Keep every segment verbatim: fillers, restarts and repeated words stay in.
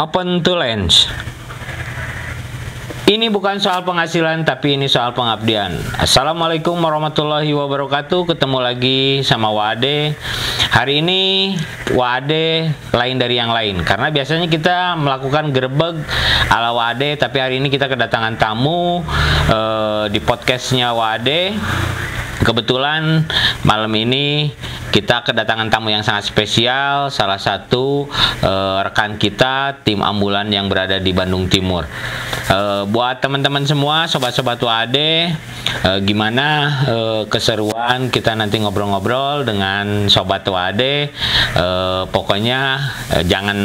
Open to Lens. Ini bukan soal penghasilan, tapi ini soal pengabdian. Assalamualaikum warahmatullahi wabarakatuh. Ketemu lagi sama Wade. Hari ini Wade lain dari yang lain, karena biasanya kita melakukan gerebek ala Wade, tapi hari ini kita kedatangan tamu eh, di podcastnya Wade. Kebetulan malam ini kita kedatangan tamu yang sangat spesial, salah satu uh, rekan kita tim ambulan yang berada di Bandung Timur. Uh, buat teman-teman semua, sobat-sobat Wade, uh, gimana uh, keseruan kita nanti ngobrol-ngobrol dengan sobat Wade. Uh, pokoknya uh, jangan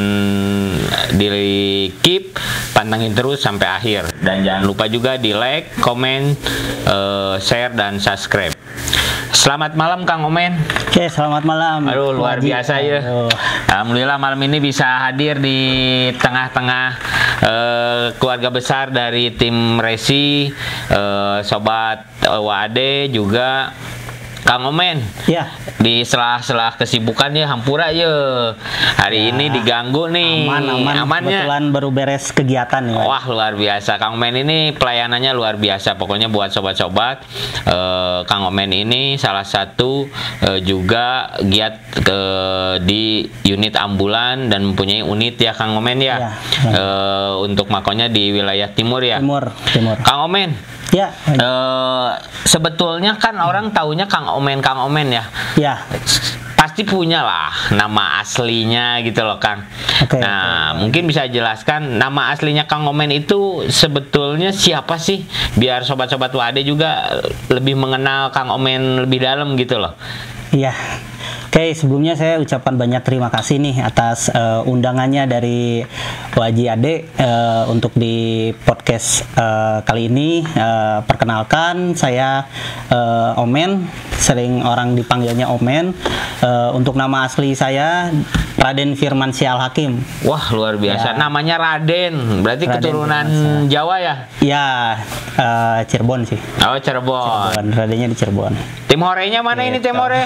di keep, pantengin terus sampai akhir, dan jangan lupa juga di like, komen, uh, share dan subscribe. Selamat malam Kang Omen. Oke, selamat malam. Aduh, luar Wajib. biasa ya. Aduh. Alhamdulillah malam ini bisa hadir di tengah-tengah eh, keluarga besar dari tim Resi, eh, sobat eh, Wade juga Kang Omen. Ya. Di selah-selah kesibukan ya, hampura ya. Hari Ya. ini diganggu nih. Aman, aman. Amannya. Kebetulan baru beres kegiatan nih. Wah, luar biasa. Kang Omen ini pelayanannya luar biasa. Pokoknya buat sobat-sobat, eh, Kang Omen ini salah satu eh, juga giat ke di unit ambulan dan mempunyai unit ya Kang Omen ya. Ya. Eh, untuk makonya di wilayah timur ya. Timur, timur. Kang Omen. Ya. Eh, sebetulnya kan orang taunya Kang Omen, Kang Omen ya. Ya. Pasti punya lah nama aslinya gitu loh Kang. Oke, nah oke. mungkin bisa jelaskan nama aslinya Kang Omen itu sebetulnya siapa sih, biar sobat-sobat Wade juga lebih mengenal Kang Omen lebih dalam gitu loh. Iya. Oke, sebelumnya saya ucapkan banyak terima kasih nih atas uh, undangannya dari Waji Ade uh, untuk di podcast uh, kali ini. Uh, perkenalkan, saya uh, Omen, sering orang dipanggilnya Omen. Uh, untuk nama asli saya Raden Firmansyah Al-Hakim. Wah, luar biasa. Ya. Namanya Raden, berarti Raden keturunan Firmansyah. Jawa ya? Ya, uh, Cirebon sih. Oh, Cirebon. Cirebon, Radennya di Cirebon. Tim horenya mana ini tim hore?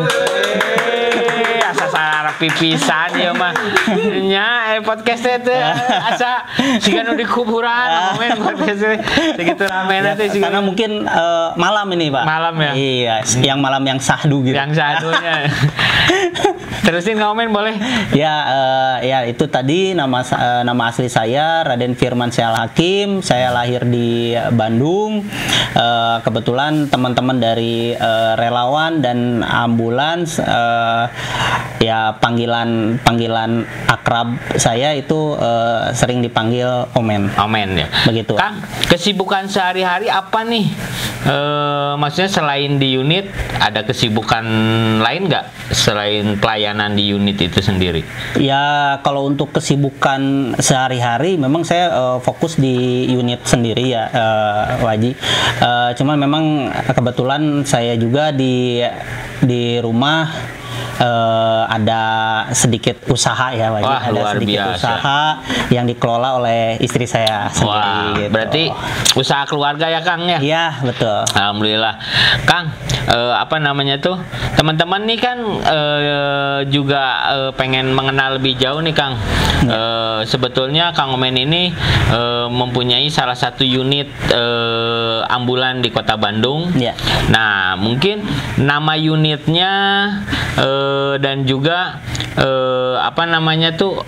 Wuih, asa sarap pipisan ya mah. Nya eh podcast itu asa siga nu di kuburan momen podcast segitu ramena teh Karena mungkin uh, malam ini, Pak. Malam ya? Iya, yang malam yang sahdu gitu. Yang satunya. Terusin komen boleh? Ya, uh, ya itu tadi nama uh, nama asli saya Raden Firmansyah Al-Hakim. Saya lahir di Bandung. Uh, kebetulan teman-teman dari uh, relawan dan ambulans, uh, ya panggilan panggilan akrab saya itu uh, sering dipanggil Omen. Omen ya. Begitu. Kang, kesibukan sehari-hari apa nih? E, maksudnya selain di unit ada kesibukan lain nggak selain pelayanan di unit itu sendiri? Ya, kalau untuk kesibukan sehari-hari memang saya uh, fokus di unit sendiri ya, uh, Waji. Uh, cuman memang kebetulan saya juga di di rumah uh, ada sedikit usaha ya, Waji. Wah, ada luar sedikit biasa. usaha yang dikelola oleh istri saya sendiri. Wah, gitu. berarti usaha keluarga ya Kang ya? Iya, betul. Alhamdulillah. Kang, eh, apa namanya tuh? Teman-teman nih kan eh, juga eh, pengen mengenal lebih jauh nih Kang. Eh, sebetulnya Kang Omen ini eh, mempunyai salah satu unit eh, ambulan di Kota Bandung. Ya. Nah, mungkin nama unitnya eh, dan juga eh, apa namanya tuh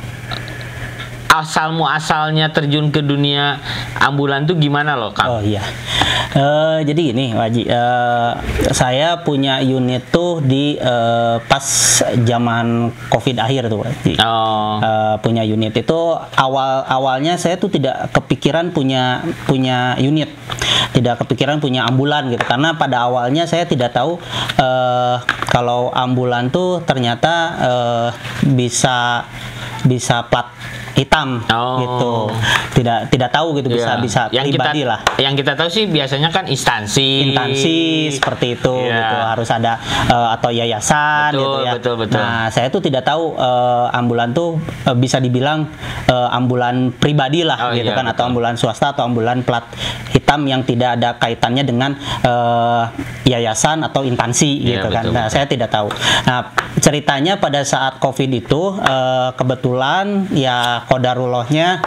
asal muasalnya terjun ke dunia ambulan tuh gimana loh Kang? Oh iya, uh, jadi gini Waji, uh, saya punya unit tuh di uh, pas zaman COVID akhir tuh Waji. Oh. Uh, punya unit itu awal awalnya saya tuh tidak kepikiran punya punya unit, tidak kepikiran punya ambulan gitu, karena pada awalnya saya tidak tahu uh, kalau ambulan tuh ternyata uh, bisa bisa plat hitam. Oh. Gitu, tidak tidak tahu gitu, bisa Iya. bisa yang pribadi kita, lah. Yang kita tahu sih biasanya kan instansi, Instansi seperti itu, Iya. gitu, harus ada uh, atau yayasan. Betul, gitu ya. betul, betul. Nah, saya tuh tidak tahu uh, ambulan tuh uh, bisa dibilang uh, ambulan pribadi lah, Oh, gitu iya, kan, betul. atau ambulan swasta atau ambulan plat hitam yang tidak ada kaitannya dengan uh, yayasan atau instansi, Iya, gitu kan. betul, Nah, betul. saya tidak tahu. Nah, ceritanya pada saat COVID itu uh, kebetulan ya kodarullahnya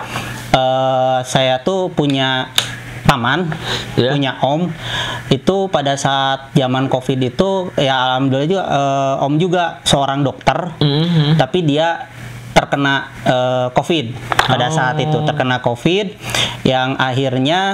eh, saya tuh punya paman, Ya. punya om itu pada saat zaman COVID itu ya alhamdulillah juga eh, om juga seorang dokter, Mhm. tapi dia terkena eh, COVID pada Oh. saat itu terkena COVID yang akhirnya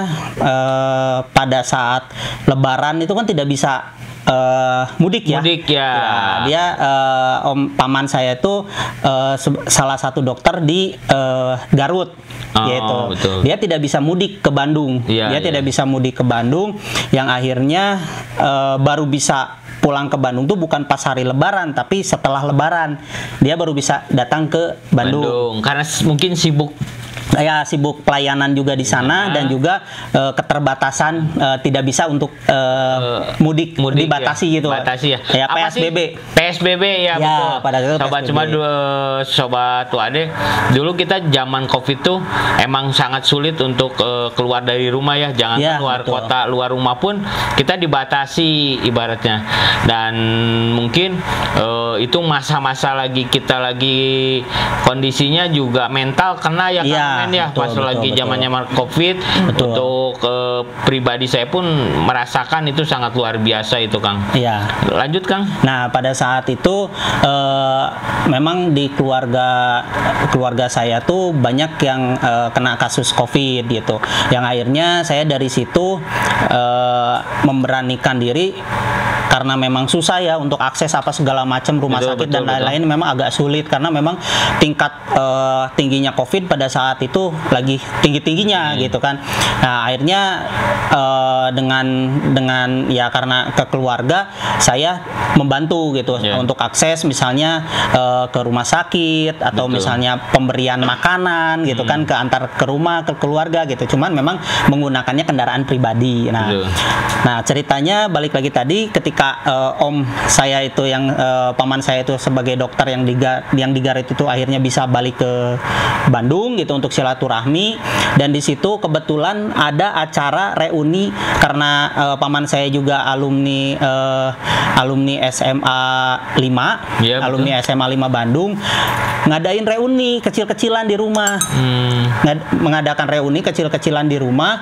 eh, pada saat Lebaran itu kan tidak bisa eh, mudik ya. Mudik ya. dia eh, om paman saya itu eh, se- salah satu dokter di eh, Garut, Oh, gitu. betul. Dia tidak bisa mudik ke Bandung. Iya, dia iya. tidak bisa mudik ke Bandung, yang akhirnya eh, baru bisa pulang ke Bandung tuh bukan pas hari Lebaran, tapi setelah Lebaran dia baru bisa datang ke Bandung. Bandung. Karena s- mungkin sibuk. Ya sibuk pelayanan juga di sana Nah. dan juga eh, keterbatasan eh, tidak bisa untuk eh, Eh, mudik, mudik dibatasi ya, gitu. batasi ya. Ya Apa P S B B. sih? P S B B ya, Ya, betul. pada saat itu Sobat P S B B. cuma dua sobat Wade, dulu kita zaman Covid tuh emang sangat sulit untuk eh, keluar dari rumah ya, jangan Ya, keluar betul. kota, luar rumah pun kita dibatasi ibaratnya. Dan mungkin eh, itu masa-masa lagi kita lagi kondisinya juga mental kena ya, Iya, kan men ya, betul, pas betul, lagi betul. zamannya Covid. Betul. Untuk eh, pribadi saya pun merasakan itu sangat luar biasa itu, Kang. Iya. Lanjut, Kang. Nah, pada saat itu eh, memang di keluarga keluarga saya tuh banyak yang eh, kena kasus COVID gitu. Yang akhirnya saya dari situ eh, memberanikan diri karena memang susah ya untuk akses apa segala macam rumah Betul, sakit betul, dan lain-lain, memang agak sulit karena memang tingkat eh, tingginya COVID pada saat itu lagi tinggi-tingginya Hmm. gitu kan. Nah, akhirnya eh, dengan dengan ya karena ke keluarga saya membantu gitu Ya. untuk akses misalnya eh, ke rumah sakit atau Betul. misalnya pemberian makanan gitu kan ke antar ke rumah ke keluarga gitu. Cuman memang menggunakannya kendaraan pribadi. Nah, Betul. nah ceritanya balik lagi tadi ketika eh, om saya itu yang eh, paman saya itu sebagai dokter yang di Ga- yang di Garut itu akhirnya bisa balik ke Bandung gitu untuk silaturahmi, dan di situ kebetulan ada acara reuni karena eh, paman saya juga alumni eh, alumni S M A lima, Iya, betul. alumni S M A lima Bandung, ngadain reuni kecil-kecilan di rumah. Hmm. Ngad- mengadakan reuni kecil-kecilan di rumah.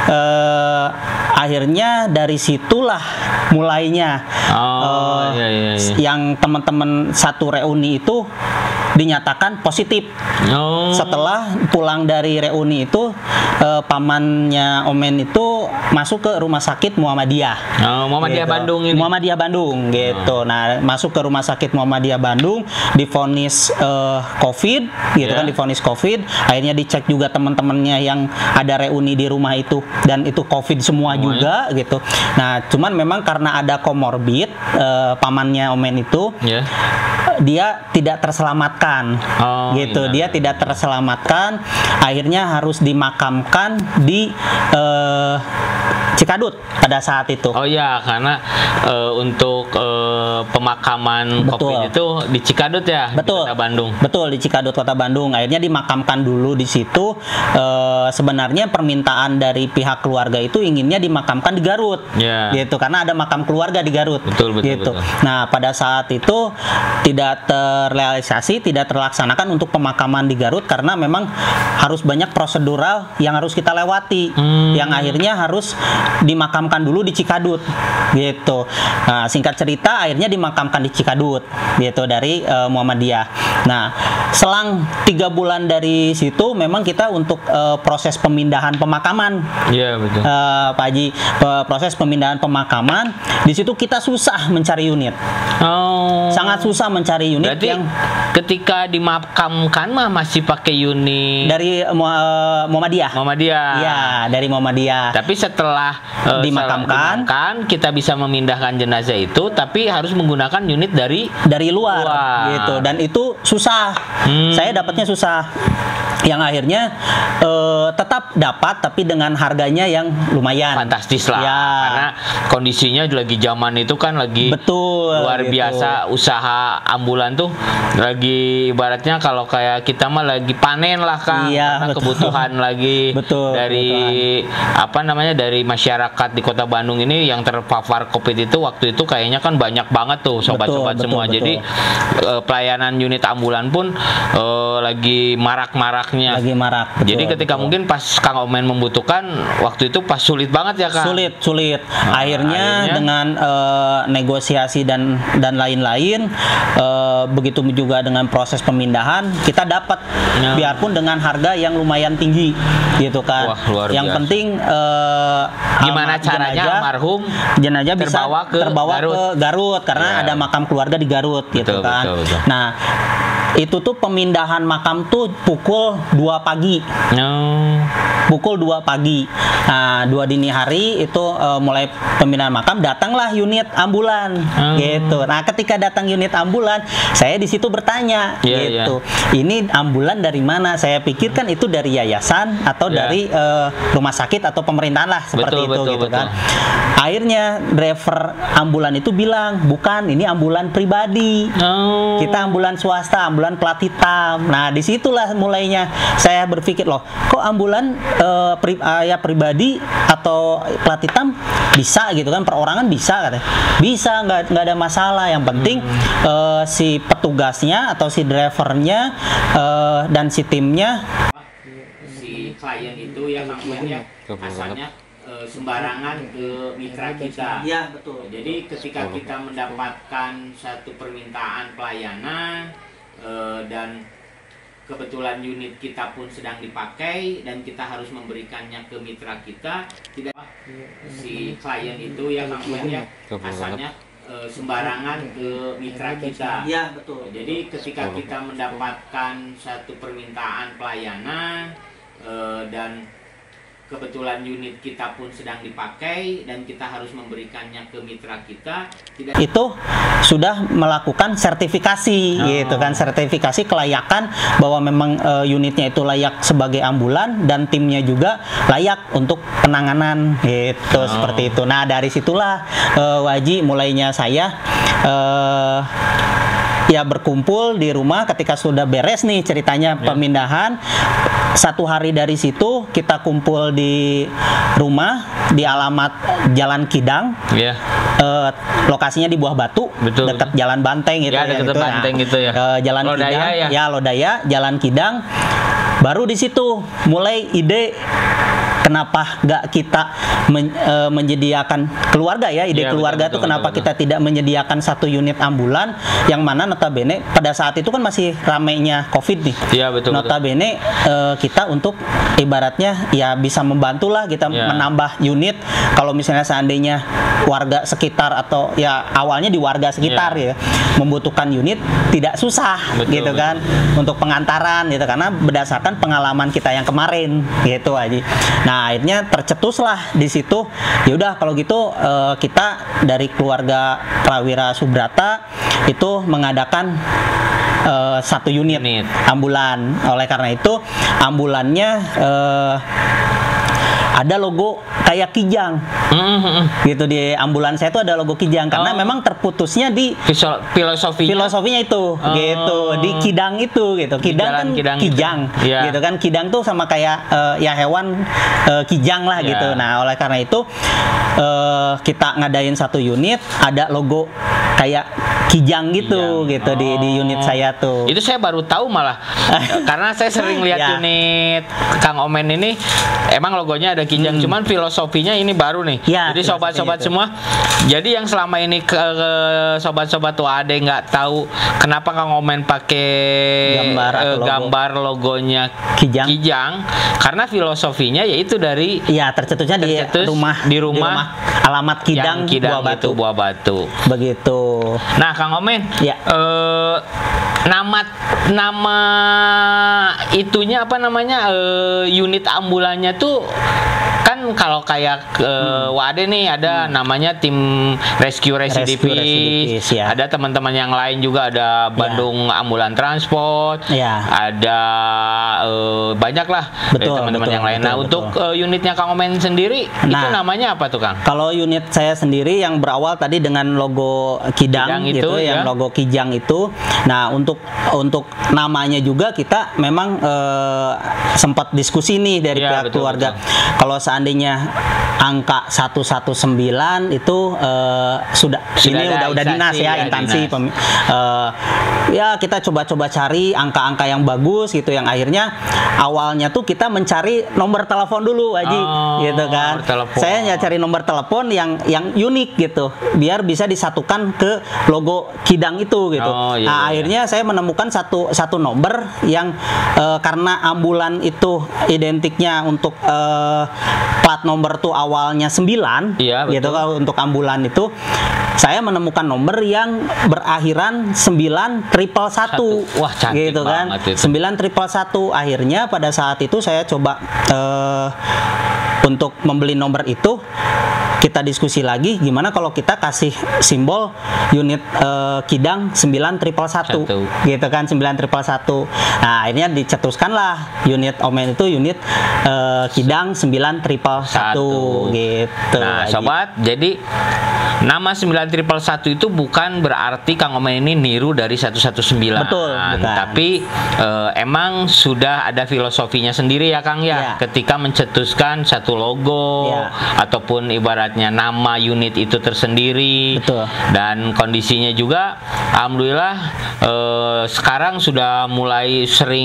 Eh, akhirnya dari situlah mulainya Oh, eh, iya, iya, iya. yang teman-teman satu reuni itu dinyatakan positif. Oh. Setelah pulang dari reuni itu eh, pamannya Omen itu masuk ke rumah sakit Muhammadiyah. Oh, Muhammadiyah Gitu. Bandung ini. Muhammadiyah Bandung gitu. Nah, masuk ke rumah sakit Muhammadiyah Bandung, divonis eh, COVID gitu Ya. kan, divonis COVID. Akhirnya dicek juga teman-temannya yang ada reuni di rumah itu, dan itu COVID semua Semuanya. juga gitu. Nah, cuman memang karena ada komorbid eh, pamannya Omen itu, Ya. dia tidak terselamatkan Oh, gitu. iya. Dia tidak terselamatkan, akhirnya harus dimakamkan di eh, Cikadut pada saat itu. Oh ya, karena eh, untuk eh, pemakaman Betul. COVID itu di Cikadut ya, Betul. di Kota Bandung. Betul, di Cikadut Kota Bandung. Akhirnya dimakamkan dulu di situ. Eh, sebenarnya permintaan dari pihak keluarga itu inginnya dimakamkan di Garut. Ya. Gitu, karena ada makam keluarga di Garut. Betul, betul, gitu. betul. Nah, pada saat itu tidak terrealisasi, tidak terlaksanakan untuk pemakaman di Garut karena memang harus banyak prosedural yang harus kita lewati. Hmm. Yang akhirnya harus dimakamkan dulu di Cikadut gitu. Nah, singkat cerita akhirnya dimakamkan di Cikadut gitu dari eh, Muhammadiyah. Nah, selang tiga bulan dari situ memang kita untuk eh, proses pemindahan pemakaman, Iya, betul. eh, Pak Haji, pe- proses pemindahan pemakaman di situ kita susah mencari unit, Oh. sangat susah mencari unit Berarti yang ketika dimakamkan mah masih pakai unit dari eh, Mu- eh, Muhammadiyah. Muhammadiyah. Iya, dari Muhammadiyah. Tapi setelah eh, Dimakamkan. dimakamkan, kita bisa memindahkan jenazah itu, tapi harus menggunakan unit dari dari luar Luar. gitu, dan itu susah. Hmm. Saya dapatnya susah, yang akhirnya eh, tetap dapat tapi dengan harganya yang lumayan fantastis lah. ya. Karena kondisinya lagi zaman itu kan lagi Betul, luar gitu. biasa, usaha ambulan tuh lagi ibaratnya kalau kayak kita mah lagi panen lah, Kang. Iya, Karena betul. kebutuhan lagi Betul, dari apa namanya dari masyarakat di Kota Bandung ini yang terpapar COVID itu waktu itu kayaknya kan banyak banget tuh sobat-sobat Betul, semua. betul, Jadi eh, pelayanan unit ambulan pun eh, lagi marak-marak maraknya. Lagi marak. Betul, Jadi ketika betul. mungkin pas Kang Omen membutuhkan waktu itu pas sulit banget ya Kang. Sulit, sulit. Nah, akhirnya, akhirnya dengan uh, negosiasi dan dan lain-lain, uh, begitu juga dengan proses pemindahan kita dapat, ya. biarpun dengan harga yang lumayan tinggi, gitu kan. Wah, luar yang biasa. penting uh, gimana caranya jenazah, almarhum jenazah bisa terbawa ke terbawa Garut, ke Garut karena ya. ada makam keluarga di Garut, betul, gitu kan. Betul, betul. Nah, itu tuh pemindahan makam tuh pukul dua pagi. No. Pukul dua pagi. Nah, dua dini hari itu uh, mulai pemindahan makam, datanglah unit ambulan, hmm. gitu. Nah, ketika datang unit ambulan, saya di situ bertanya, yeah, gitu. Yeah. Ini ambulan dari mana? Saya pikirkan itu dari yayasan atau yeah. dari uh, rumah sakit atau pemerintahan lah, seperti betul, itu, betul, gitu betul. kan. Akhirnya driver ambulan itu bilang, bukan, ini ambulan pribadi. Oh. Kita ambulan swasta, ambulan plat hitam. Nah, disitulah mulainya saya berpikir, loh, kok ambulan uh, pri, uh, ya pribadi atau plat hitam bisa, gitu kan, perorangan bisa, katanya. Bisa, nggak nggak ada masalah. Yang penting hmm. uh, si petugasnya atau si drivernya uh, dan si timnya, si klien itu ya Kang Omen ya, asalnya uh, sembarangan ke mitra kita. Ya, betul. Jadi ketika kita mendapatkan satu permintaan pelayanan uh, dan kebetulan unit kita pun sedang dipakai dan kita harus memberikannya ke mitra kita, tidak si klien itu ya Kang Omen ya, asalnya uh, sembarangan ke mitra kita. Ya, betul. Jadi ketika kita mendapatkan satu permintaan pelayanan uh, dan kebetulan unit kita pun sedang dipakai dan kita harus memberikannya ke mitra kita, tidak itu sudah melakukan sertifikasi, oh. gitu kan, sertifikasi kelayakan bahwa memang uh, unitnya itu layak sebagai ambulan dan timnya juga layak untuk penanganan, gitu, oh. seperti itu. Nah, dari situlah uh, Waji mulainya saya uh, ya berkumpul di rumah ketika sudah beres nih ceritanya yeah. pemindahan. Satu hari dari situ kita kumpul di rumah di alamat Jalan Kidang, yeah. uh, lokasinya di Buah Batu, betul, dekat betul. Jalan Banteng gitu ya, ya, dekat gitu. Banteng Nah, gitu ya. Uh, Jalan Lodaya Kidang, ya. ya Lodaya, Jalan Kidang. Baru di situ mulai ide kenapa nggak kita men, e, menyediakan keluarga ya, ide ya, keluarga itu kenapa betul, kita betul. tidak menyediakan satu unit ambulan yang mana notabene pada saat itu kan masih ramainya COVID nih. Ya, betul, notabene e, kita untuk ibaratnya ya bisa membantulah kita ya. menambah unit kalau misalnya seandainya warga sekitar atau ya awalnya di warga sekitar ya, ya membutuhkan unit tidak susah, betul, gitu betul. kan, untuk pengantaran gitu, karena berdasarkan pengalaman kita yang kemarin gitu aja. Nah, akhirnya tercetuslah di situ. Ya udah kalau gitu uh, kita dari keluarga Prawira Subrata itu mengadakan uh, satu unit, unit ambulan. Oleh karena itu ambulannya uh, ada logo kayak Kijang, mm-hmm. gitu, di ambulan saya itu ada logo Kijang karena oh. memang terputusnya di filosofinya filosofinya itu, oh. gitu, di Kidang itu, gitu. Kidang kan Kidang Kijang, gitu. Yeah. gitu kan. Kidang tuh sama kayak uh, ya hewan uh, Kijang lah, yeah. gitu. Nah, oleh karena itu uh, kita ngadain satu unit ada logo kayak Kijang gitu, Kijang. gitu oh. di di unit saya tuh. Itu saya baru tahu malah karena saya sering lihat yeah. unit Kang Omen ini emang logonya ada Kijang, hmm. cuman filosofinya ini baru nih. Ya, jadi sobat-sobat semua, jadi yang selama ini ke, ke sobat-sobat tuh ada nggak tahu kenapa Kang Omen pakai gambar, eh, logo. gambar logonya Kijang. Kijang, karena filosofinya yaitu dari ya tercetusnya tercetus di rumah di rumah, di rumah alamat Kidang, Kidang Buah Batu. Itu, Buah Batu. Begitu. Nah, Kang Omen, ya. eh, nama nama itunya apa namanya, eh, unit ambulannya tuh kan kalau kayak uh, hmm. Wade nih ada hmm. namanya tim Rescue Residipis, Residipis ya. Ada teman-teman yang lain juga, ada Bandung ya. Ambulan Transport, ya. ada uh, banyak lah dari teman-teman yang lain. Betul, nah betul. Untuk uh, unitnya Kang Omen sendiri nah, itu namanya apa tuh Kang? Kalau unit saya sendiri yang berawal tadi dengan logo Kidang, Kidang gitu, itu, yang ya. logo Kijang itu. Nah, untuk untuk namanya juga kita memang uh, sempat diskusi nih dari ya, pihak betul, keluarga. Betul. Kalau seandainya tadinya angka seratus sembilan belas itu uh, sudah, Sudah ini udah udah dinas ya, ya, instansi dinas. pem, uh, ya kita coba-coba cari angka-angka yang bagus gitu, yang akhirnya awalnya tuh kita mencari nomor telepon dulu Haji, Oh, gitu kan. nomor telepon. Saya ya cari nomor telepon yang yang unik gitu, biar bisa disatukan ke logo Kidang itu gitu. Oh, iya, nah iya. akhirnya saya menemukan satu satu nomor yang uh, karena ambulan itu identiknya untuk uh, plat nomor tuh awalnya sembilan, Iya, gitu betul. kan, untuk ambulan itu saya menemukan nomor yang berakhiran sembilan triple satu, Wah, cantik gitu kan, banget itu. sembilan triple satu. Akhirnya pada saat itu saya coba uh, untuk membeli nomor itu, kita diskusi lagi gimana kalau kita kasih simbol unit uh, Kidang sembilan triple satu, Satu. gitu kan, sembilan triple satu. Nah akhirnya dicetuskanlah unit Omen itu unit uh, Kidang sembilan triple satu, gitu. Nah, Haji. sobat, jadi nama sembilan triple satu itu bukan berarti Kang Omen ini niru dari seratus sembilan belas. Betul, bukan. Tapi eh, emang sudah ada filosofinya sendiri ya Kang ya, Ya. ketika mencetuskan satu logo Ya. ataupun ibaratnya nama unit itu tersendiri. Betul. Dan kondisinya juga alhamdulillah eh, sekarang sudah mulai sering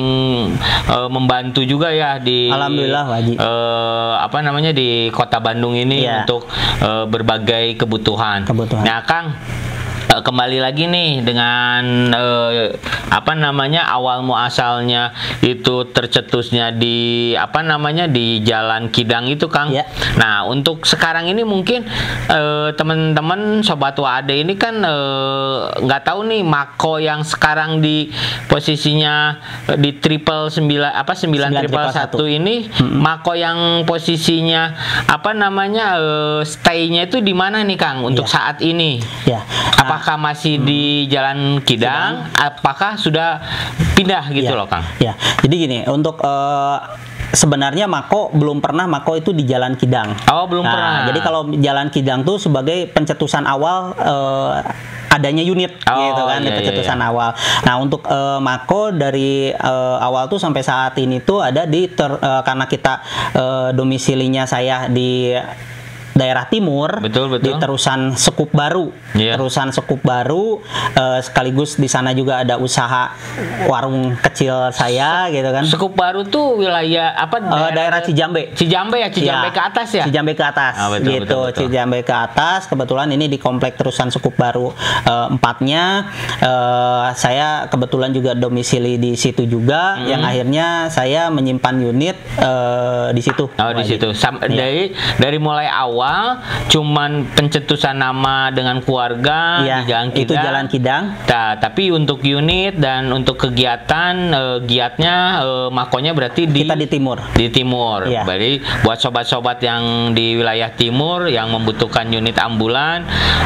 eh, membantu juga ya di Alhamdulillah, Pak Haji. eh, apa namanya di Kota Bandung ini Iya. untuk eh, berbagai kebutuhan. Kebutuhan. Nah, Kang, eh, kembali lagi nih dengan eh, apa namanya awal muasalnya itu tercetusnya di apa namanya di Jalan Kidang itu, Kang. Iya. Nah, untuk sekarang ini mungkin eh, teman-teman sobat Wade ini kan eh, nggak tahu nih Mako yang sekarang di posisinya eh, di triple sembilan apa sembilan triple satu ini, Mako yang posisinya apa namanya eh, stay-nya itu di mana nih, Kang, untuk Iya. saat ini? Ya. Apakah masih di Jalan Kidang? Apakah sudah pindah gitu Ya. loh, Kang? Ya, jadi gini, untuk eh, sebenarnya Mako belum pernah Mako itu di Jalan Kidang. Oh, belum Nah, pernah. Jadi kalau Jalan Kidang tuh sebagai pencetusan awal eh, adanya unit, Oh, gitu kan, iya, iya, pencetusan iya. awal. Nah, untuk eh, Mako dari eh, awal tuh sampai saat ini tuh ada di ter- eh, karena kita eh, domisilinya saya di daerah timur, Betul, betul. di terusan Sekup Baru, Iya. terusan Sekup Baru, eh, sekaligus di sana juga ada usaha warung kecil saya, gitu kan. Sekup Baru tuh wilayah apa? Eh, daerah Cijambe. Cijambe ya, Cijambe Ya, ke atas ya. Cijambe ke atas, Ah, betul, gitu. betul, betul. Cijambe ke atas. Kebetulan ini di komplek terusan Sekup Baru eh, empatnya. eh, saya kebetulan juga domisili di situ juga, Hmm. yang akhirnya saya menyimpan unit eh, di situ. Oh, di Wajib. situ. Sam- Iya. Dari dari mulai awal cuman pencetusan nama dengan keluarga Iya, di Jalan Kidang. itu Jalan Kidang. Nah, tapi untuk unit dan untuk kegiatan eh, giatnya eh, makonya berarti di Kita di timur. di timur. Iya. Jadi buat sobat-sobat yang di wilayah timur yang membutuhkan unit ambulan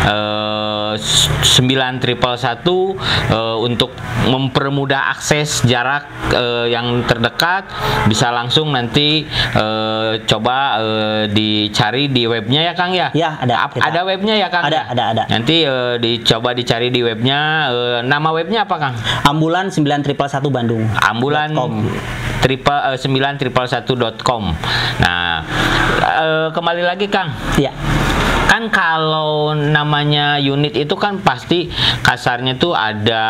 eh, sembilan triple satu eh, untuk mempermudah akses jarak eh, yang terdekat, bisa langsung nanti eh, coba eh, dicari di webnya ya, Kang ya. Ya, ada. Ap- Kita- ada webnya ya, Kang. Ada, ya? ada, ada. Nanti eh, dicoba dicari di webnya. Eh, nama webnya apa, Kang? Ambulan sembilan triple satu Bandung. Ambulan .com. triple sembilan triple satu dot com. Nah, eh, kembali lagi, Kang. Ya. Kan kalau namanya unit itu kan pasti kasarnya tuh ada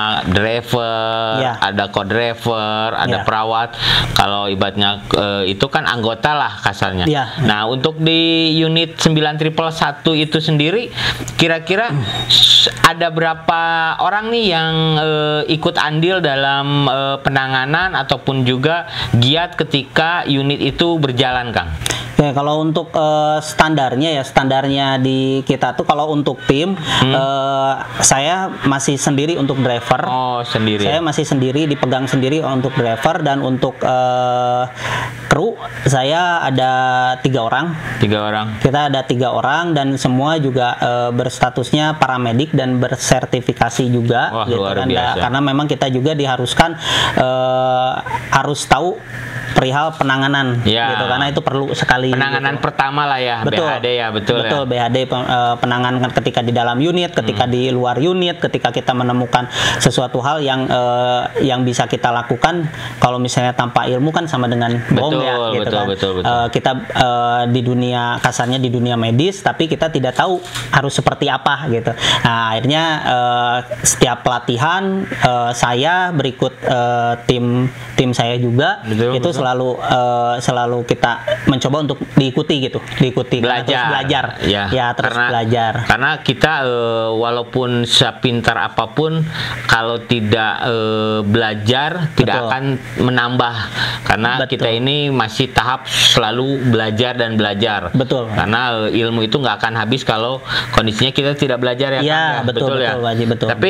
driver, Ya. ada co-driver, ada Ya. perawat. Kalau ibaratnya eh, itu kan anggota lah kasarnya. Ya. Nah, untuk di unit sembilan triple satu itu sendiri kira-kira s- ada berapa orang nih yang eh, ikut andil dalam eh, penanganan ataupun juga giat ketika unit itu berjalan, Kang? Oke, kalau untuk eh, standarnya ya, standarnya di kita tuh kalau untuk tim eh, saya masih sendiri untuk driver. Oh, sendiri. Saya masih sendiri, dipegang sendiri untuk driver, dan untuk eh, kru saya ada tiga orang. Tiga orang. Kita ada tiga orang dan semua juga eh, berstatusnya paramedik dan bersertifikasi juga. Wah, gitu luar kan. biasa. Karena memang kita juga diharuskan eh, harus tahu perihal penanganan Ya. gitu, karena itu perlu sekali Penanganan gitu. pertama lah ya, Betul. B H D ya, betul, Betul, ya. B H D pe- eh, penanganan ketika di dalam unit, ketika Hmm. di luar unit, ketika kita menemukan sesuatu hal yang eh, yang bisa kita lakukan kalau misalnya tanpa ilmu kan sama dengan bohong Betul, ya gitu betul, kan. betul, betul. Eh, kita eh, di dunia kasarnya di dunia medis, tapi kita tidak tahu harus seperti apa gitu. Nah, akhirnya eh, setiap pelatihan eh, saya berikut eh, tim tim saya juga Betul, itu betul. selalu eh, selalu kita mencoba untuk diikuti gitu, diikuti karena terus Belajar, belajar ya, ya terus karena, belajar. Karena kita eh, walaupun sepintar apapun, kalau tidak eh, belajar tidak Betul. akan menambah, karena Betul. kita ini masih tahap selalu belajar dan belajar. Betul. Karena eh, ilmu itu nggak akan habis kalau kondisinya kita tidak belajar ya, Iya, Kang, ya? betul, ya. betul, Wajib, betul, Tapi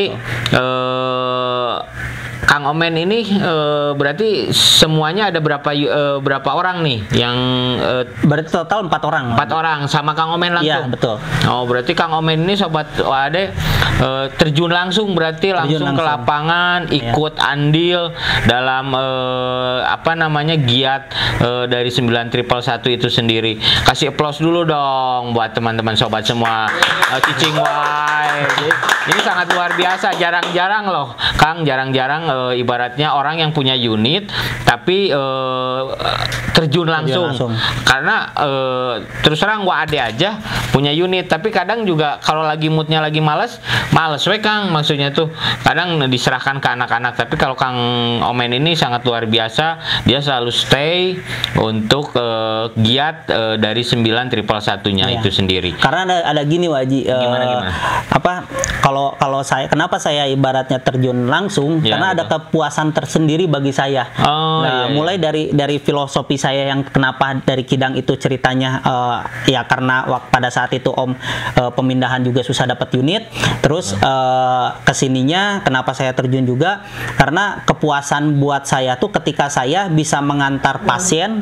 eh, Kang Omen ini eh, berarti semuanya ada berapa yu- eh, berapa orang nih yang eh, Berarti total empat orang. empat orang sama Kang Omen Iya, langsung. betul. Oh, berarti Kang Omen ini sobat O A D eh, terjun langsung berarti langsung, ke langsung. lapangan, ikut andil dalam eh, apa namanya giat eh, dari sembilan triple satu itu sendiri. Kasih applause dulu dong buat teman-teman sobat semua. Eh, Cicing Wai. Ini sangat luar biasa, jarang-jarang loh, Kang, jarang-jarang eh, ibaratnya orang yang punya unit tapi eh, terjun langsung. langsung. Karena eh, terus terang W A D aja punya unit, tapi kadang juga kalau lagi moodnya lagi males, males we Kang, maksudnya tuh kadang diserahkan ke anak-anak. Tapi kalau Kang Omen ini sangat luar biasa, dia selalu stay untuk eh, giat eh, dari sembilan triple satunya Iya. itu sendiri. Karena ada ada gini Waji, eh, Gimana, gimana? apa kalau kalau saya kenapa saya ibaratnya terjun langsung, Ya, karena ada betul. kepuasan tersendiri bagi saya. Oh, Nah, iya, iya. mulai dari dari filosofi saya yang kenapa dari Kidang itu ceritanya eh, ya karena wak- pada saat itu Om eh, pemindahan juga susah dapat unit, terus eh, kesininya kenapa saya terjun juga karena kepuasan buat saya tuh ketika saya bisa mengantar pasien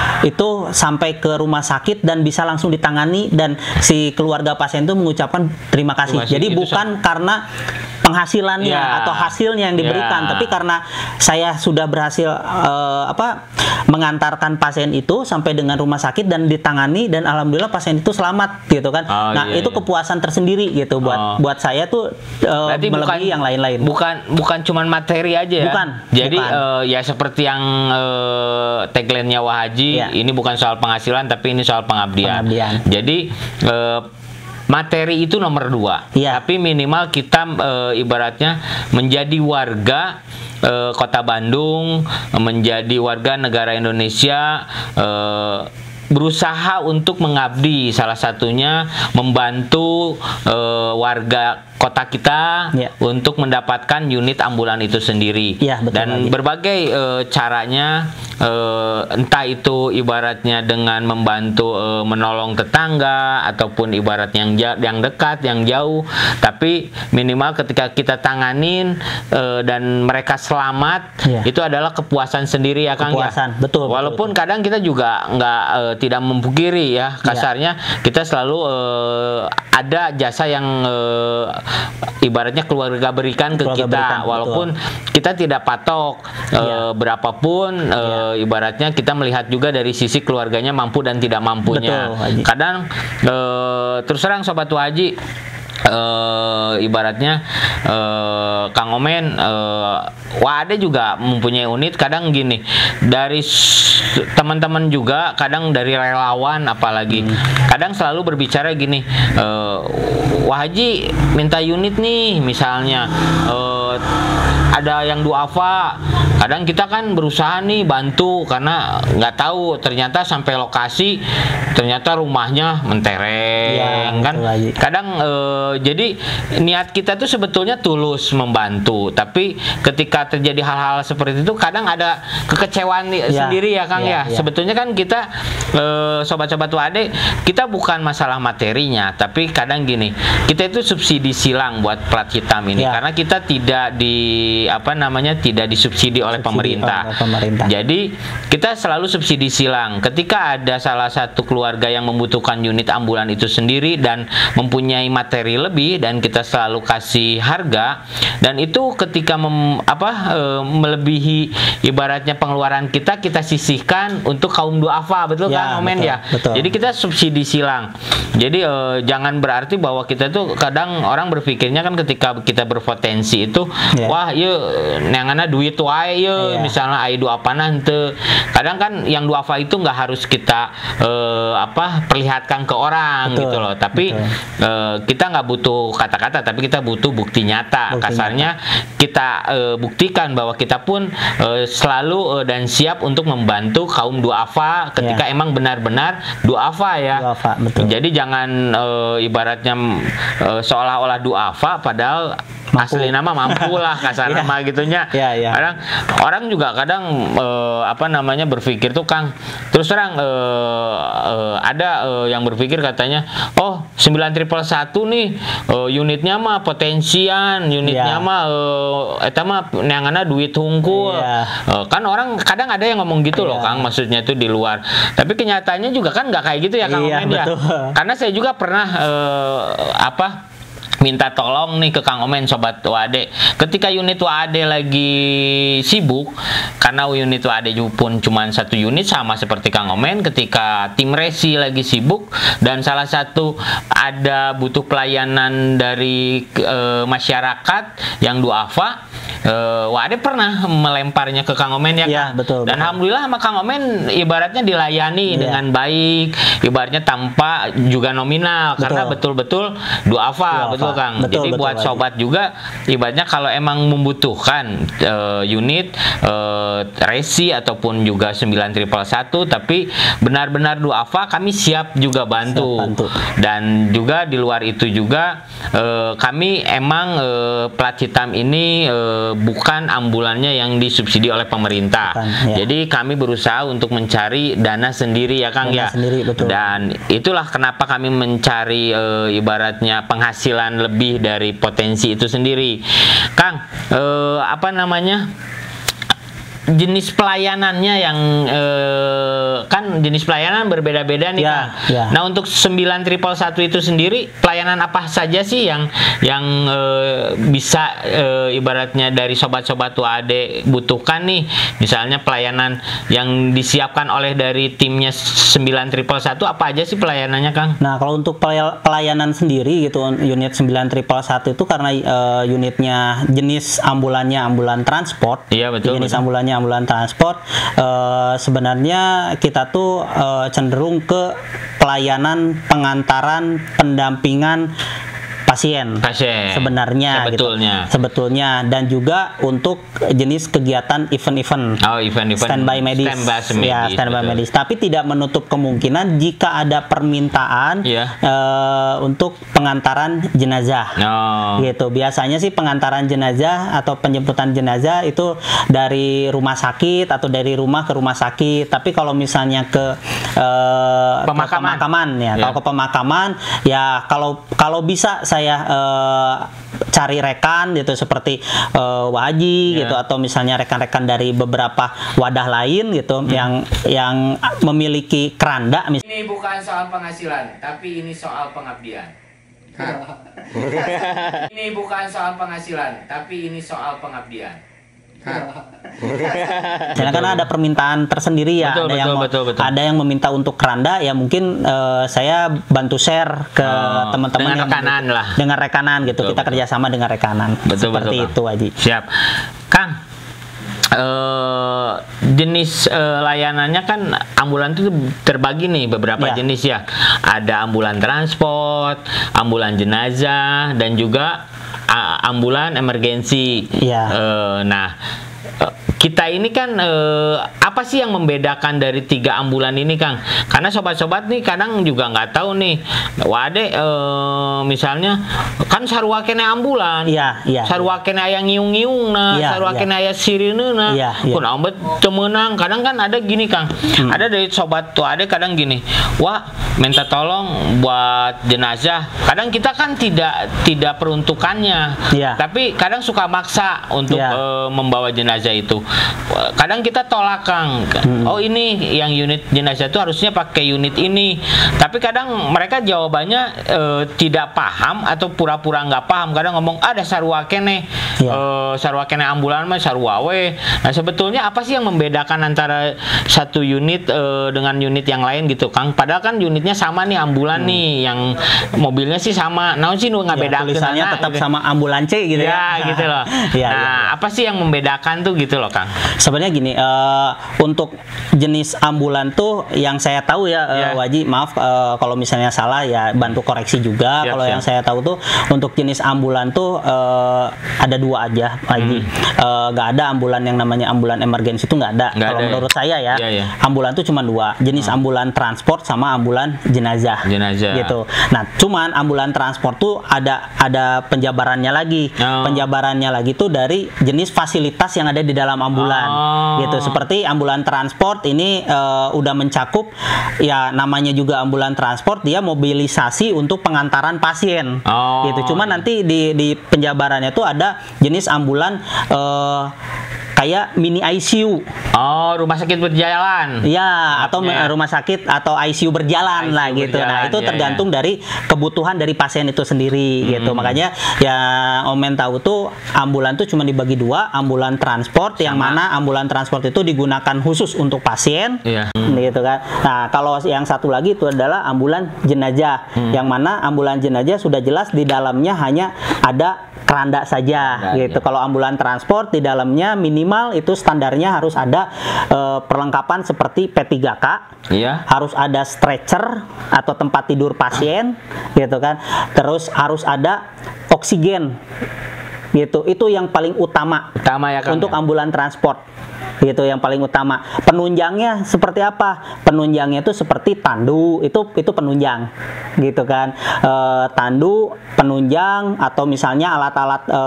itu sampai ke rumah sakit dan bisa langsung ditangani dan si keluarga pasien itu mengucapkan terima kasih. Terima kasih. Jadi Itu bukan karena penghasilannya Ya. atau hasilnya yang diberikan, Ya. tapi karena saya sudah berhasil eh, apa mengantarkan pasien itu sampai dengan rumah sakit dan ditangani dan alhamdulillah pasien itu selamat gitu kan. Oh, nah, iya, itu iya. kepuasan tersendiri gitu buat Oh. buat saya tuh eh, Berarti bukan melebihi yang lain-lain. Bukan bukan cuman materi aja ya. Bukan, Jadi bukan. eh, ya seperti yang eh, tagline-nya Wahaji, Ya. ini bukan soal penghasilan tapi ini soal pengabdian. Pengabdian. Jadi eh, materi itu nomor dua. Iya. Tapi minimal kita eh, ibaratnya menjadi warga eh, Kota Bandung, menjadi warga negara Indonesia, eh, berusaha untuk mengabdi, salah satunya membantu eh, warga kota kita Ya. untuk mendapatkan unit ambulan itu sendiri. Ya, betul Dan lagi. berbagai eh, caranya, eh, entah itu ibaratnya dengan membantu eh, menolong tetangga ataupun ibarat yang ja- yang dekat, yang jauh, tapi minimal ketika kita tanganin eh, dan mereka selamat, Ya. itu adalah kepuasan sendiri ya Kang ya. Kepuasan, betul, betul, Walaupun betul. kadang kita juga nggak eh, tidak memungkiri ya, kasarnya kita selalu eh, ada jasa yang eh, ibaratnya keluarga berikan ke Keluarga kita, berikan, betul. walaupun kita tidak patok eh, Iya. berapapun eh, ibaratnya kita melihat juga dari sisi keluarganya mampu dan tidak mampunya. Betul, Haji. Kadang eh, terus terang Sobat Haji, eh, ibaratnya eh, Kang Omen, eh, Wade juga mempunyai unit. Kadang gini, dari s- teman-teman juga, kadang dari relawan apalagi, kadang selalu berbicara gini, eh, Wah Haji minta unit nih misalnya, eh, ada yang duafa. Kadang kita kan berusaha nih bantu karena nggak tahu ternyata sampai lokasi ternyata rumahnya mentereng Iya, kan. betul, Haji. Kadang eh, jadi niat kita tuh sebetulnya tulus membantu, tapi ketika terjadi hal-hal seperti itu kadang ada kekecewaan ni- Ya, sendiri ya Kang ya, ya. ya. Sebetulnya kan kita eh, sobat-sobat Wade, kita bukan masalah materinya, tapi kadang gini, kita itu subsidi silang buat plat hitam ini Ya. karena kita tidak di apa namanya tidak disubsidi oleh oleh pemerintah. oleh pemerintah. Jadi kita selalu subsidi silang. Ketika ada salah satu keluarga yang membutuhkan unit ambulan itu sendiri dan mempunyai materi lebih, dan kita selalu kasih harga, dan itu ketika mem, apa e, melebihi ibaratnya pengeluaran kita, kita sisihkan untuk kaum duafa, betul Ya, kan Omen betul, ya? betul. Jadi kita subsidi silang. Jadi e, jangan berarti bahwa kita tuh kadang orang berpikirnya kan ketika kita berpotensi itu, Ya. wah iya neanganna duit wae ye, Iya. misalnya ai duapanan teu. Kadang kan yang duafa itu nggak harus kita eh, apa perlihatkan ke orang Betul, gitu loh. Tapi eh, kita nggak butuh kata-kata, tapi kita butuh bukti nyata. Bukti Kasarnya kita eh, buktikan bahwa kita pun eh, selalu eh, dan siap untuk membantu kaum duafa ketika Iya. emang benar-benar duafa ya. Duafa, betul. Jadi jangan eh, ibaratnya eh, seolah-olah duafa padahal Mampu. asli nama mampu lah kasar Iya. nama gitunya. Iya, iya. Kadang orang juga kadang eh, apa namanya berpikir tuh Kang, terus terang eh, eh, ada eh, yang berpikir katanya, oh sembilan triple satu nih eh, unitnya mah potensian, unitnya Iya. mah eh, eta mah neanganna duit hungkul. Iya. Eh, kan orang kadang ada yang ngomong gitu loh Iya. Kang, maksudnya itu di luar. Tapi kenyataannya juga kan nggak kayak gitu ya Kang Iya, Omen ya. betul. Karena saya juga pernah eh, apa minta tolong nih ke Kang Omen Sobat Wade. Ketika unit Wade lagi sibuk, karena unit Wade pun cuma satu unit sama seperti Kang Omen, ketika tim resi lagi sibuk dan salah satu ada butuh pelayanan dari e, masyarakat yang duafa, e, Wade pernah melemparnya ke Kang Omen ya, Ya, Kang? betul, Dan betul. alhamdulillah sama Kang Omen ibaratnya dilayani Iya. dengan baik, ibaratnya tanpa juga nominal, karena Betul. betul-betul duafa, Duafa. betul Kang. Betul, Jadi betul, buat Wadi. sobat juga ibaratnya kalau emang membutuhkan eh, unit eh, resi ataupun juga sembilan triple satu tapi benar-benar duafa, kami siap juga bantu. Siap bantu. Dan juga di luar itu juga eh, kami emang eh, plat hitam ini eh, bukan ambulannya yang disubsidi oleh pemerintah. Bukan, ya. Jadi kami berusaha untuk mencari dana sendiri ya Kang Dana ya. sendiri, betul. Dan itulah kenapa kami mencari e, ibaratnya penghasilan lebih dari potensi itu sendiri. Kang, e, apa namanya? Jenis pelayanannya yang e, kan jenis pelayanan berbeda-beda nih Ya, Kang. ya. Nah, untuk sembilan triple satu itu sendiri pelayanan apa saja sih yang yang e, bisa e, ibaratnya dari sobat-sobat Wade butuhkan nih? Misalnya pelayanan yang disiapkan oleh dari timnya sembilan triple satu apa aja sih pelayanannya Kang? Nah, kalau untuk pelay- pelayanan sendiri gitu, unit sembilan triple satu itu karena eh, unitnya jenis ambulannya ambulan transport. Iya, betul, Jenis betul. ambulannya ambulan transport. eh, sebenarnya kita tuh eh, cenderung ke pelayanan pengantaran pendampingan pasien. Pasien. Sebenarnya gitu. Sebetulnya. Sebetulnya dan juga untuk jenis kegiatan event-event. Oh, event-event Standby medis. Standby medis, Ya, standby betul. medis. Tapi tidak menutup kemungkinan jika ada permintaan Iya. eh, untuk pengantaran jenazah. Oh. Gitu. Biasanya sih pengantaran jenazah atau penjemputan jenazah itu dari rumah sakit atau dari rumah ke rumah sakit. Tapi kalau misalnya ke, eh, ke Pemakaman. pemakaman ya, Ya. kalau ke pemakaman ya kalau kalau bisa saya eh, cari rekan gitu seperti eh, Waji Ya. gitu atau misalnya rekan-rekan dari beberapa wadah lain gitu Hmm. yang yang memiliki keranda mis- Ini bukan soal penghasilan, tapi ini soal pengabdian. Ini bukan soal penghasilan, tapi ini soal pengabdian. Misalnya kan ada permintaan tersendiri ya, Betul, ada yang betul, mau- betul, betul. ada yang meminta untuk keranda ya mungkin eh, saya bantu share ke Oh, teman-teman dengan yang rekanan lah. dengan rekanan gitu, Betul, kita betul. kerjasama dengan rekanan Betul, seperti betul, itu Kang. Haji. Siap. Kang, eh, jenis eh, layanannya kan ambulan itu terbagi nih beberapa Ya. jenis ya. Ada ambulan transport, ambulan jenazah, dan juga a- ambulan emergensi. Ya. Eh, nah, eh, kita ini kan eh, apa apa sih yang membedakan dari tiga ambulan ini, Kang? Karena sobat-sobat nih kadang juga nggak tahu nih, wade eh, misalnya kan sarua kene ambulan, Iya, iya. sarua kene aya ngiung-ngiung nah, Iya, sarua iya. kene aya sirineuna. Iya, iya. Kun ambet temenang. Kadang kan ada gini, Kang. Hmm. Ada dari sobat tuh ada kadang gini, wah minta tolong buat jenazah. Kadang kita kan tidak tidak peruntukannya, Iya. tapi kadang suka maksa untuk Iya. eh, membawa jenazah itu. Kadang kita tolak, Kang. Hmm. Oh ini yang unit jenazah itu harusnya pakai unit ini. Tapi kadang mereka jawabannya eh, tidak paham atau pura-pura nggak paham. Kadang ngomong ada sarua kene, Iya. eh, sarua kene ambulan mah sarua we. Nah sebetulnya apa sih yang membedakan antara satu unit eh, dengan unit yang lain gitu, Kang? Padahal kan unitnya sama nih ambulan nih, yang mobilnya sih sama. Nah sih nu nggak Ya, beda tulisannya tetap sama ambulance gitu ya. ya gitu loh. Iya, Nah iya. apa sih yang membedakan tuh gitu loh, Kang? Sebenarnya gini, eh, untuk jenis ambulan tuh yang saya tahu ya, eh, Ya. Waji, maaf eh, kalau misalnya salah ya bantu koreksi juga. Siap, Kalau siap. yang saya tahu tuh untuk jenis ambulan tuh eh, ada dua aja, Waji. Eh, nggak ada ambulan yang namanya ambulan emergency itu nggak ada. Nggak Kalau ada ya? menurut saya ya, Iya, iya. ambulan tuh cuma dua, jenis ambulan transport sama ambulan jenazah. Jenazah. Gitu. Nah, cuman ambulan transport tuh ada ada penjabarannya lagi. Oh. Penjabarannya lagi tuh dari jenis fasilitas yang ada di dalam ambulan. Oh. Gitu. Seperti ambulan transport ini eh, udah mencakup ya namanya juga ambulan transport, dia mobilisasi untuk pengantaran pasien. Oh. Gitu. Cuman nanti di di penjabarannya tuh ada jenis ambulan eh, kayak mini I C U. Oh, rumah sakit berjalan. Ya, atau Maafnya. rumah sakit atau I C U berjalan I C U lah gitu. berjalan, Nah, itu ya, tergantung dari kebutuhan dari pasien itu sendiri gitu. Makanya ya Omen tahu tuh ambulan tuh cuma dibagi dua, ambulan transport yang mana ambulan transport itu digunakan khusus untuk pasien. Iya. Gitu kan. Nah, kalau yang satu lagi itu adalah ambulan jenazah. Yang mana ambulan jenazah sudah jelas di dalamnya hanya ada keranda saja Keranda, gitu. ya. Kalau ambulan transport di dalamnya minimal itu standarnya harus ada eh, perlengkapan seperti P tiga K. Iya. Harus ada stretcher atau tempat tidur pasien gitu kan. Terus harus ada oksigen. Gitu. Itu yang paling utama Utama ya, Kang. untuk ya? ambulan transport. Gitu yang paling utama. Penunjangnya seperti apa? Penunjangnya itu seperti tandu, itu itu penunjang. Gitu kan. E, tandu, penunjang atau misalnya alat-alat e,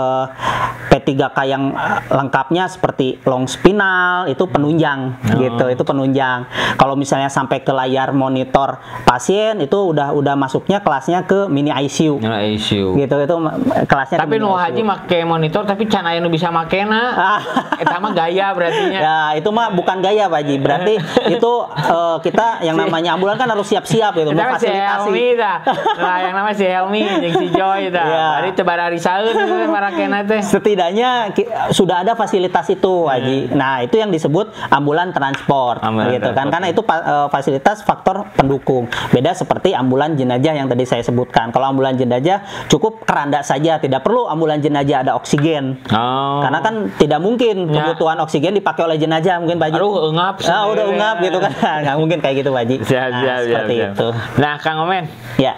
P tiga K yang eh, lengkapnya seperti long spinal, itu penunjang. Oh. Gitu, itu penunjang. Kalau misalnya sampai ke layar monitor pasien itu udah udah masuknya kelasnya ke mini I C U. Nah, I C U. Gitu, itu kelasnya ke Tapi mini nu I C U. haji make monitor tapi can aya nu bisa makena. Ah. Eta mah gaya berarti nya. Ya, itu mah bukan gaya, Pak Haji. Berarti itu eh, kita yang namanya ambulan kan harus siap-siap gitu, Eta mah si memfasilitasi. Helmi dah. Nah, yang nama si Helmi jeung si Joy dah. Iya. Bari teu barari saeun teh marakena teh. Setidaknya ki- sudah ada fasilitas itu, Haji. Nah, itu yang disebut ambulan transport, Ambulan gitu kan? transport. Karena itu pa- eh, fasilitas faktor pendukung. Beda seperti ambulan jenazah yang tadi saya sebutkan. Kalau ambulan jenazah cukup keranda saja, tidak perlu ambulan jenazah ada oksigen. Oh. Karena kan tidak mungkin Ya. kebutuhan oksigen dipakai oleh jenazah, mungkin Pak Haji. Aduh, engap Ah, udah sendiri. ungap gitu kan. Nggak mungkin kayak gitu, Pak Haji. Siap, Nah, siap, siap, seperti siap. itu. Nah, Kang Omen, Ya.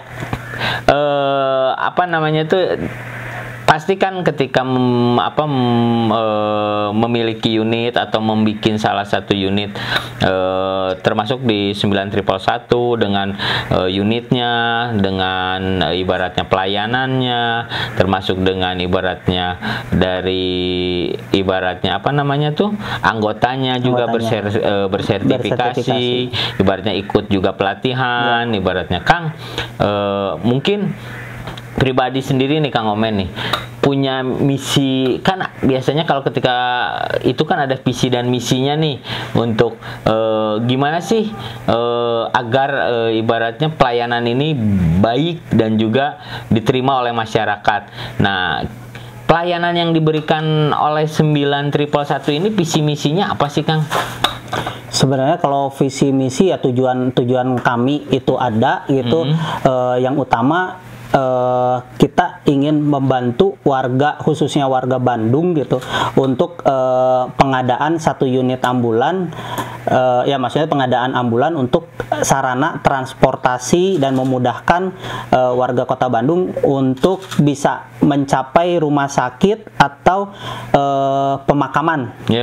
eh apa namanya tuh, pasti kan ketika mem- apa mem- eh, memiliki unit atau membuat salah satu unit, eh, termasuk di sembilan satu satu dengan eh, unitnya, dengan eh, ibaratnya pelayanannya, termasuk dengan ibaratnya dari ibaratnya apa namanya tuh anggotanya juga Anggotanya. berser- eh, bersertifikasi, Bersertifikasi. ibaratnya ikut juga pelatihan, ibaratnya Kang, eh, mungkin pribadi sendiri nih Kang Omen nih punya misi, kan biasanya kalau ketika itu kan ada visi dan misinya nih untuk eh, gimana sih eh, agar eh, ibaratnya pelayanan ini baik dan juga diterima oleh masyarakat. Nah, pelayanan yang diberikan oleh sembilan satu satu ini visi misinya apa sih, Kang? Sebenarnya kalau visi misi ya tujuan tujuan kami itu ada gitu. Eh, yang utama eh, kita ingin membantu warga, khususnya warga Bandung gitu, untuk eh, pengadaan satu unit ambulan. Eh, ya maksudnya pengadaan ambulan untuk sarana transportasi dan memudahkan eh, warga Kota Bandung untuk bisa mencapai rumah sakit atau eh, pemakaman. Ya.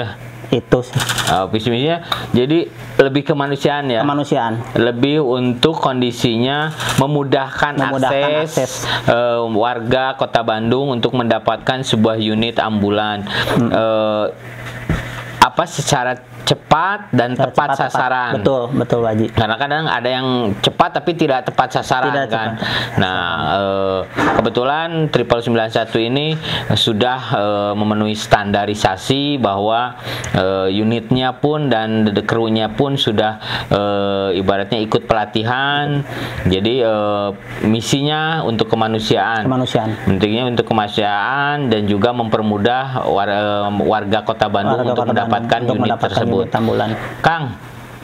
itu sih. Uh, visi misinya jadi lebih kemanusiaan ya. Kemanusiaan. Lebih untuk kondisinya memudahkan, Memudahkan akses, akses. Uh, warga Kota Bandung untuk mendapatkan sebuah unit ambulan. Hmm. Uh, apa secara cepat dan Secara tepat cepat, sasaran. Tepat. Betul, betul Waji. Karena kadang ada yang cepat tapi tidak tepat sasaran Tidak kan. cepat. Nah, eh, kebetulan triple sembilan satu ini sudah eh, memenuhi standarisasi bahwa eh, unitnya pun dan krunya pun sudah eh, ibaratnya ikut pelatihan. Jadi eh, misinya untuk kemanusiaan. Kemanusiaan. Pentingnya untuk kemanusiaan dan juga mempermudah war, eh, warga Kota Bandung Warga untuk Kota mendapatkan Bandung, untuk unit mendapatkan tersebut. unit ambulan. Kang,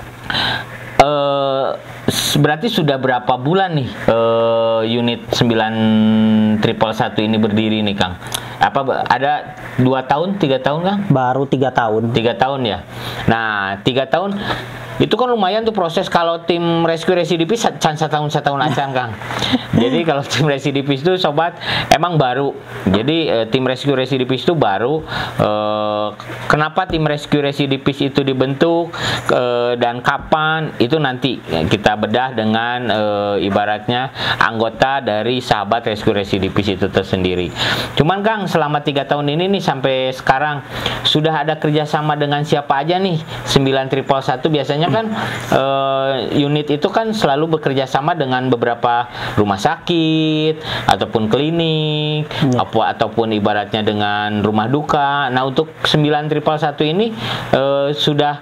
eh, berarti sudah berapa bulan nih eh, unit sembilan triple satu ini berdiri nih Kang? Apa ada dua tahun, tiga tahun Kang? Baru tiga tahun. Tiga tahun ya. Nah, tiga tahun itu kan lumayan tuh proses. Kalau tim rescue residipis can setahun setahun acan Kang. Jadi kalau tim residipis itu sobat emang baru. Jadi eh, tim rescue residipis itu baru. Eh, kenapa tim rescue residipis itu dibentuk eh, dan kapan itu nanti kita bedah dengan eh, ibaratnya anggota dari sahabat rescue residipis itu tersendiri. Cuman Kang, selama tiga tahun ini nih sampai sekarang sudah ada kerjasama dengan siapa aja nih? sembilan triple satu biasanya kan uh, unit itu kan selalu bekerja sama dengan beberapa rumah sakit ataupun klinik hmm. apa, ataupun ibaratnya dengan rumah duka. Nah, untuk sembilan triple satu ini uh, sudah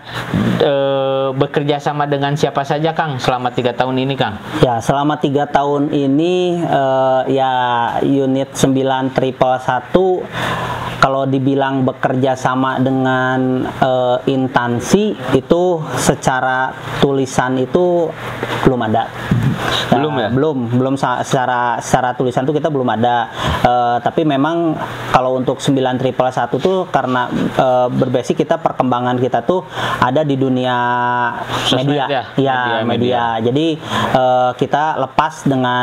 uh, bekerja sama dengan siapa saja Kang selama tiga tahun ini Kang? Ya, selama tiga tahun ini uh, ya unit sembilan triple satu kalau dibilang bekerja sama dengan uh, instansi itu secara tulisan itu belum ada. Nah, belum ya? Belum, belum secara secara tulisan itu kita belum ada. Uh, tapi memang kalau untuk sembilan triple satu tuh karena uh, berbasic kita perkembangan kita tuh ada di dunia media. Ya, ya media, media. media. Jadi uh, kita lepas dengan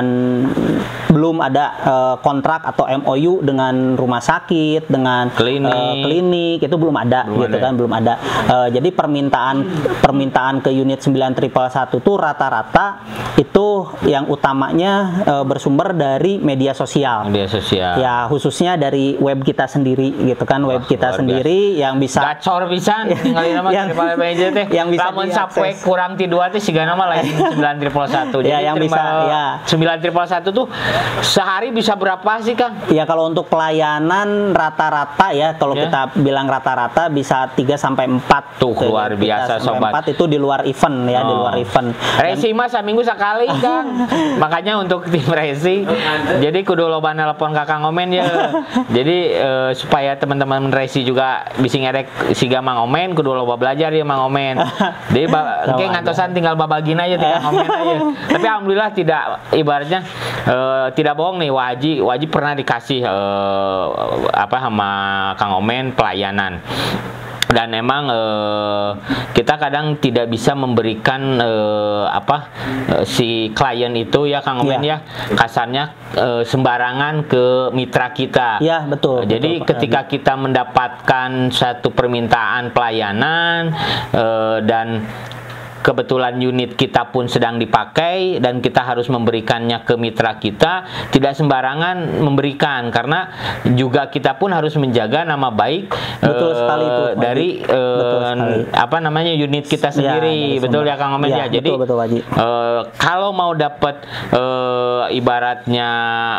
belum ada uh, kontrak atau M O U dengan rumah sakit, dengan klinik, uh, klinik itu belum ada belum gitu ada. kan, belum ada. Uh, jadi permintaan permintaan ke unit sembilan triple satu tuh rata-rata itu yang utamanya uh, bersumber dari media sosial. Media sosial. Ya, khususnya dari web kita sendiri gitu kan, web Wah, kita sendiri biasa. Yang bisa gacor pisan tinggalin nama yang, teh. Yang bisa lamun sapwe kurang ti dua teh siga nama lain sembilan triple satu. Ya, yang bisa ya. sembilan triple satu tuh sehari bisa berapa sih Kang? Ya, kalau untuk pelayanan rata-rata ya kalau ya. Kita bilang rata-rata bisa tiga sampai empat. Tuh luar biasa sobat. empat itu di luar event ya, oh. di luar event. Resi mah seminggu sekali Kang. Makanya untuk tim Resi jadi kudu loba nelpon ka Kang Omen ya. Jadi eh, supaya teman-teman Resi juga bisa ngerek siga Mang Omen kudu loba belajar ya Mang Omen. Jadi kayak ngantosan tinggal babagina aja di Kang Omen aja. Tapi alhamdulillah tidak ibaratnya eh, tidak bohong nih Waji, Waji pernah dikasih eh, apa sama Kang Omen pelayanan. Dan emang eh, kita kadang tidak bisa memberikan eh, apa eh, si klien itu ya Kang Omen ya, ya kasarnya eh, sembarangan ke mitra kita. Ya betul. Jadi betul, ketika Pak. kita mendapatkan satu permintaan pelayanan eh, dan kebetulan unit kita pun sedang dipakai dan kita harus memberikannya ke mitra kita, tidak sembarangan memberikan karena juga kita pun harus menjaga nama baik betul uh, sekali itu, dari uh, apa namanya unit kita sendiri, ya, betul ya Kang Omen ya, ya. Jadi betul, betul, uh, kalau mau dapat uh, ibaratnya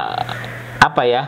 apa ya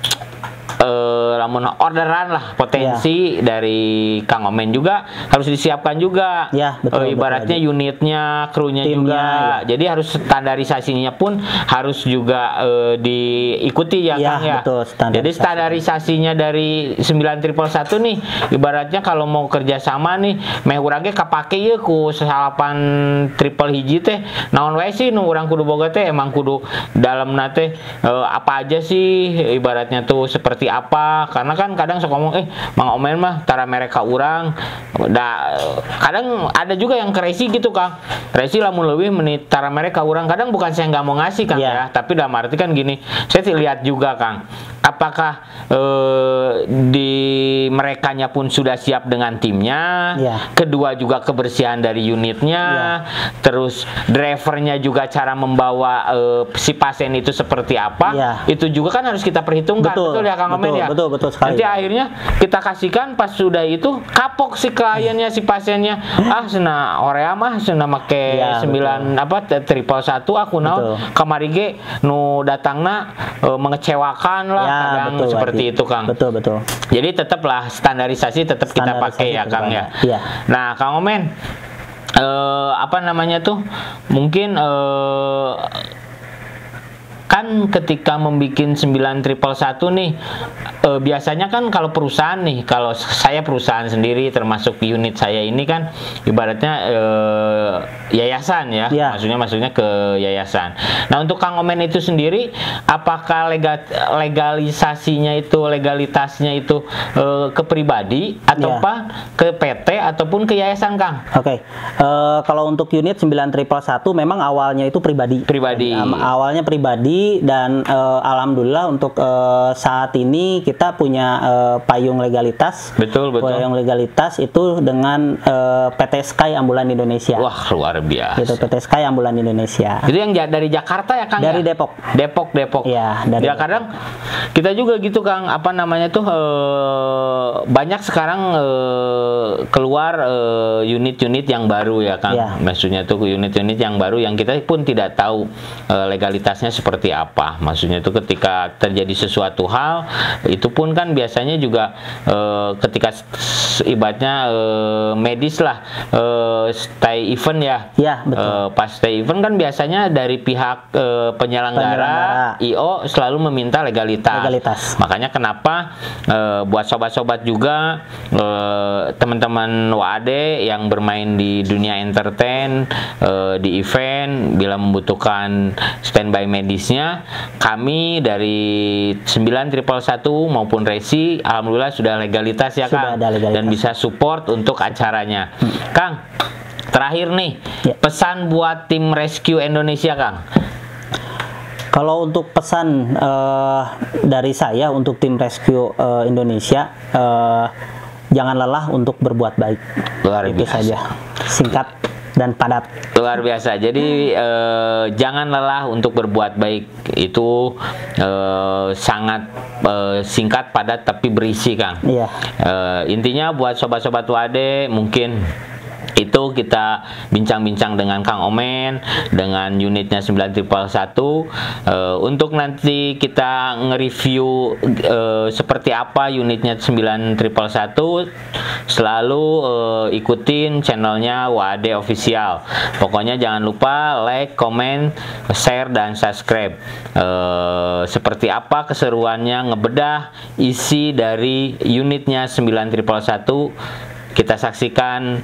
Uh, lamun orderan lah potensi ya. Dari Kang Omen juga harus disiapkan juga ya, betul, uh, ibaratnya betul, unitnya, krunya timnya, juga ya. Jadi harus standarisasinya pun harus juga uh, diikuti ya, ya Kang ya betul, standarisasi. Jadi standarisasinya dari sembilan triple satu nih ibaratnya kalau mau kerjasama nih meh urang ge kapake ieu ku salapan triple hiji teh naon wae sih nu urang kudu boga teh emang kudu dalamna teh uh, apa aja sih ibaratnya tuh seperti apa, karena kan kadang sok ngomong eh Mang Omen mah tara mereka urang da, kadang ada juga yang crazy gitu Kang, crazy lamun leuwih menit tara mereka urang, kadang bukan saya nggak mau ngasih Kang yeah. ya, tapi dalam arti kan gini saya lihat juga Kang apakah eh, di merekanya pun sudah siap dengan timnya, ya. kedua juga kebersihan dari unitnya, ya. Terus drivernya juga cara membawa eh, si pasien itu seperti apa, ya. Itu juga kan harus kita perhitungkan, betul, betul ya Kang Omen ya. Betul, betul sekali. Nanti akhirnya kita kasihkan pas sudah itu kapok si kliennya, si pasiennya, ah sena Orea mah sena make ya, sembilan apa triple satu aku naon kamari ge nu datangna e, mengecewakan lah ya, kadang betul, seperti wajib. Itu Kang. Betul betul. Jadi tetaplah standarisasi tetap kita pakai ya Kang ya. ya. Nah Kang Omen e, apa namanya tuh mungkin e, kan ketika membuat sembilan triple satu nih e, biasanya kan kalau perusahaan nih, kalau saya perusahaan sendiri termasuk unit saya ini kan ibaratnya e, yayasan ya, ya. maksudnya maksudnya ke yayasan. Nah untuk Kang Omen itu sendiri apakah legal, legalisasinya itu legalitasnya itu e, ke pribadi atau apa ya. Ke P T ataupun ke yayasan Kang? Oke, okay. uh, kalau untuk unit sembilan triple satu memang awalnya itu pribadi. Pribadi. Um, awalnya pribadi. Dan uh, alhamdulillah untuk uh, saat ini kita punya uh, payung legalitas. Betul betul. Payung legalitas itu dengan uh, P T Sky Ambulan Indonesia. Wah luar biasa. Itu P T Sky Ambulan Indonesia. Itu yang dari Jakarta ya Kang? Dari ya? Depok. Depok Depok. Iya. Dari ya kadang kita juga gitu Kang. Apa namanya tuh uh, banyak sekarang uh, keluar unit-unit uh, yang baru ya Kang. Ya. Maksudnya tuh unit-unit yang baru yang kita pun tidak tahu uh, legalitasnya seperti apa. Maksudnya itu ketika terjadi sesuatu hal itu pun kan biasanya juga e, ketika ibaratnya e, medis lah e, stay event ya, ya betul. E, pas stay event kan biasanya dari pihak e, penyelenggara, penyelenggara I O selalu meminta legalitas, legalitas. Makanya kenapa e, buat sobat-sobat juga teman-teman W A D yang bermain di dunia entertain e, di event bila membutuhkan standby medisnya, kami dari sembilan triple satu maupun Resi alhamdulillah sudah legalitas ya sudah Kang legalitas. Dan bisa support untuk acaranya. hmm. Kang, terakhir nih ya. Pesan buat tim rescue Indonesia Kang. Kalau untuk pesan uh, dari saya untuk tim rescue uh, Indonesia, uh, jangan lelah untuk berbuat baik. Luar Itu biasa. saja, singkat dan padat. Luar biasa. Jadi eh, jangan lelah untuk berbuat baik. Itu eh, sangat eh, singkat, padat, tapi berisi Kang. Iya. Eh, intinya buat sobat-sobat W A D mungkin itu kita bincang-bincang dengan Kang Omen dengan unitnya sembilan triple satu uh, untuk nanti kita nge-review uh, seperti apa unitnya sembilan triple satu. Selalu uh, ikutin channelnya W A D Official. Pokoknya jangan lupa like, comment, share, dan subscribe. uh, seperti apa keseruannya ngebedah isi dari unitnya sembilan triple satu. Kita saksikan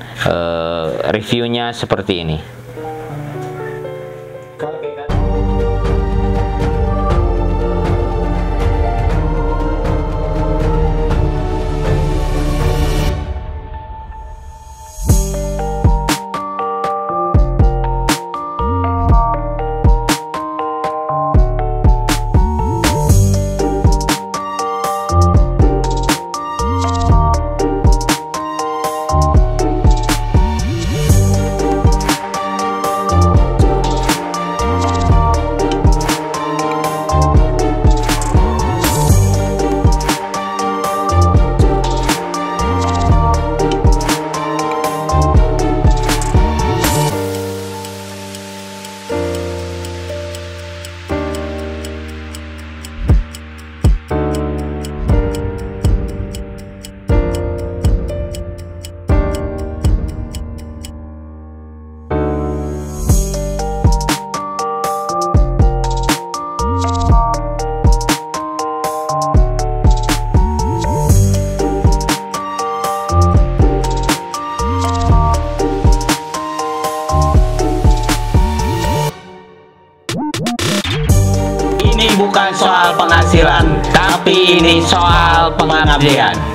uh, reviewnya seperti ini. Bukan soal penghasilan, tapi ini soal pengabdian.